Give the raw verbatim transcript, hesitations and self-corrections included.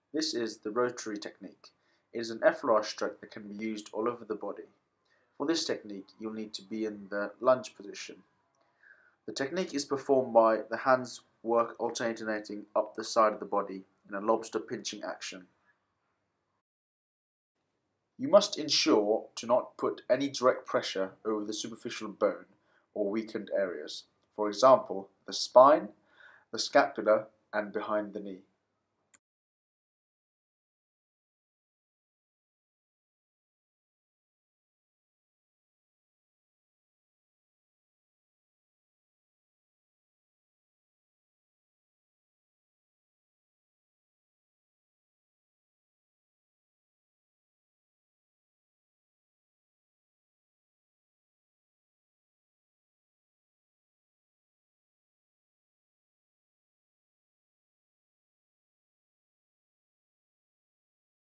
This is the Rotary technique. It is an effleurage stroke that can be used all over the body. For this technique, you'll need to be in the lunge position. The technique is performed by the hands work alternating up the side of the body in a lobster pinching action. You must ensure to not put any direct pressure over the superficial bone or weakened areas, for example, the spine, the scapula, and behind the knee.